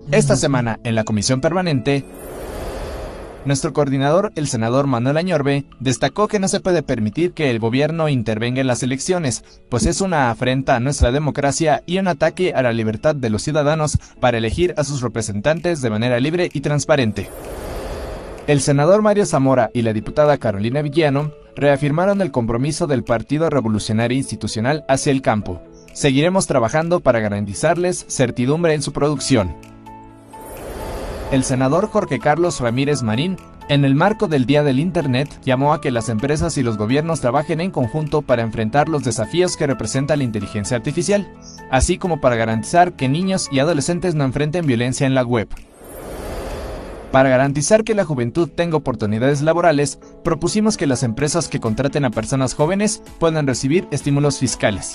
Esta semana, en la Comisión Permanente, nuestro coordinador, el senador Manuel Añorbe, destacó que no se puede permitir que el gobierno intervenga en las elecciones, pues es una afrenta a nuestra democracia y un ataque a la libertad de los ciudadanos para elegir a sus representantes de manera libre y transparente. El senador Mario Zamora y la diputada Carolina Villano reafirmaron el compromiso del Partido Revolucionario Institucional hacia el campo. Seguiremos trabajando para garantizarles certidumbre en su producción. El senador Jorge Carlos Ramírez Marín, en el marco del Día del Internet, llamó a que las empresas y los gobiernos trabajen en conjunto para enfrentar los desafíos que representa la inteligencia artificial, así como para garantizar que niños y adolescentes no enfrenten violencia en la web. Para garantizar que la juventud tenga oportunidades laborales, propusimos que las empresas que contraten a personas jóvenes puedan recibir estímulos fiscales.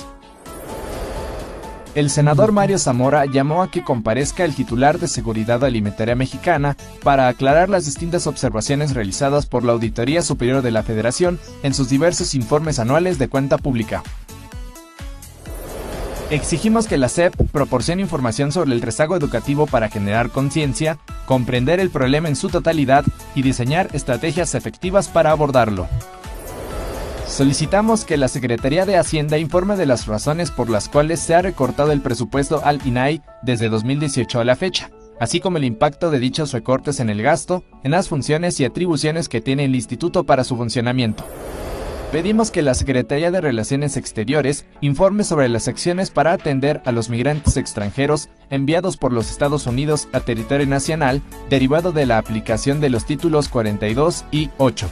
El senador Mario Zamora llamó a que comparezca el titular de Seguridad Alimentaria Mexicana para aclarar las distintas observaciones realizadas por la Auditoría Superior de la Federación en sus diversos informes anuales de cuenta pública. Exigimos que la SEP proporcione información sobre el rezago educativo para generar conciencia, comprender el problema en su totalidad y diseñar estrategias efectivas para abordarlo. Solicitamos que la Secretaría de Hacienda informe de las razones por las cuales se ha recortado el presupuesto al INAI desde 2018 a la fecha, así como el impacto de dichos recortes en el gasto, en las funciones y atribuciones que tiene el instituto para su funcionamiento. Pedimos que la Secretaría de Relaciones Exteriores informe sobre las acciones para atender a los migrantes extranjeros enviados por los Estados Unidos a territorio nacional derivado de la aplicación de los títulos 42 y 8.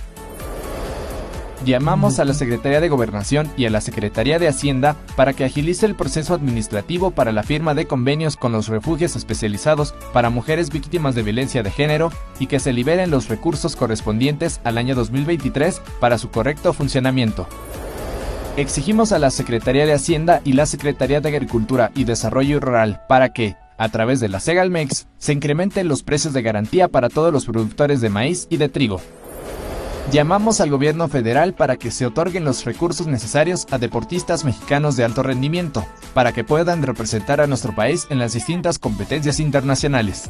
Llamamos a la Secretaría de Gobernación y a la Secretaría de Hacienda para que agilice el proceso administrativo para la firma de convenios con los refugios especializados para mujeres víctimas de violencia de género y que se liberen los recursos correspondientes al año 2023 para su correcto funcionamiento. Exigimos a la Secretaría de Hacienda y la Secretaría de Agricultura y Desarrollo Rural para que, a través de la Segalmex, se incrementen los precios de garantía para todos los productores de maíz y de trigo. Llamamos al gobierno federal para que se otorguen los recursos necesarios a deportistas mexicanos de alto rendimiento, para que puedan representar a nuestro país en las distintas competencias internacionales.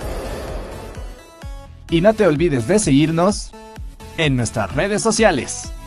Y no te olvides de seguirnos en nuestras redes sociales.